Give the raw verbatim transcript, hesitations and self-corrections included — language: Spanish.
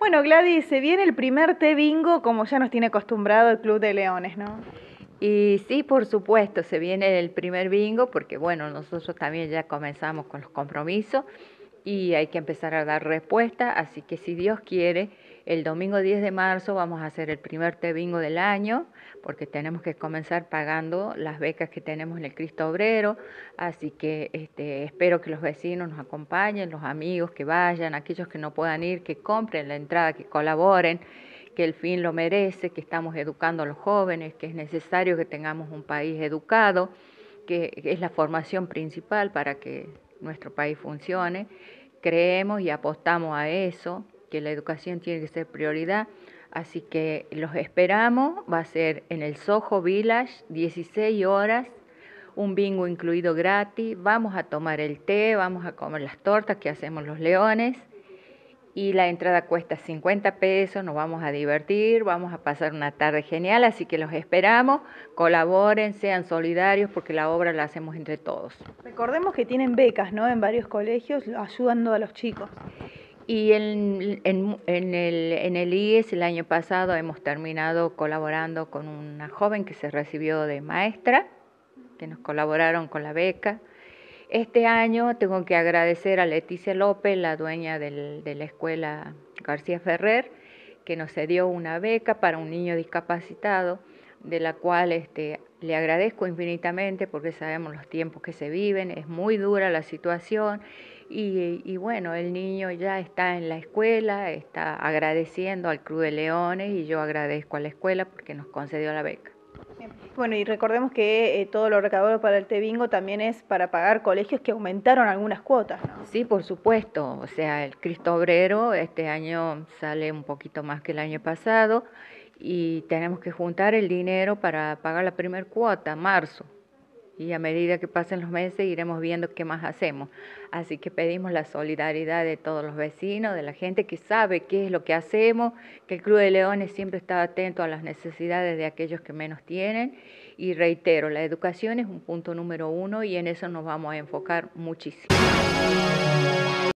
Bueno, Gladys, se viene el primer té bingo como ya nos tiene acostumbrado el Club de Leones, ¿no? Y sí, por supuesto, se viene el primer bingo porque bueno, nosotros también ya comenzamos con los compromisos y hay que empezar a dar respuesta, así que si Dios quiere, el domingo diez de marzo vamos a hacer el primer té bingo del año, porque tenemos que comenzar pagando las becas que tenemos en el Cristo Obrero, así que este, espero que los vecinos nos acompañen, los amigos que vayan, aquellos que no puedan ir, que compren la entrada, que colaboren, que el fin lo merece, que estamos educando a los jóvenes, que es necesario que tengamos un país educado, que es la formación principal para que nuestro país funcione. Creemos y apostamos a eso, que la educación tiene que ser prioridad, así que los esperamos, va a ser en el Soho Village, dieciséis horas, un bingo incluido gratis, vamos a tomar el té, vamos a comer las tortas que hacemos los leones, y la entrada cuesta cincuenta pesos, nos vamos a divertir, vamos a pasar una tarde genial, así que los esperamos, colaboren, sean solidarios, porque la obra la hacemos entre todos. Recordemos que tienen becas, ¿no? En varios colegios ayudando a los chicos. Y en, en, en, el, en el I E S el año pasado hemos terminado colaborando con una joven que se recibió de maestra, que nos colaboraron con la beca. Este año tengo que agradecer a Leticia López, la dueña del, de la escuela García Ferrer, que nos cedió una beca para un niño discapacitado, de la cual este, le agradezco infinitamente porque sabemos los tiempos que se viven, es muy dura la situación y, y bueno, el niño ya está en la escuela, está agradeciendo al Club de Leones y yo agradezco a la escuela porque nos concedió la beca. Bueno, y recordemos que eh, todo lo recaudado para el té bingo también es para pagar colegios que aumentaron algunas cuotas, ¿no? Sí, por supuesto. O sea, el Cristo Obrero este año sale un poquito más que el año pasado y tenemos que juntar el dinero para pagar la primer cuota, marzo. Y a medida que pasen los meses iremos viendo qué más hacemos. Así que pedimos la solidaridad de todos los vecinos, de la gente que sabe qué es lo que hacemos, que el Club de Leones siempre está atento a las necesidades de aquellos que menos tienen. Y reitero, la educación es un punto número uno y en eso nos vamos a enfocar muchísimo.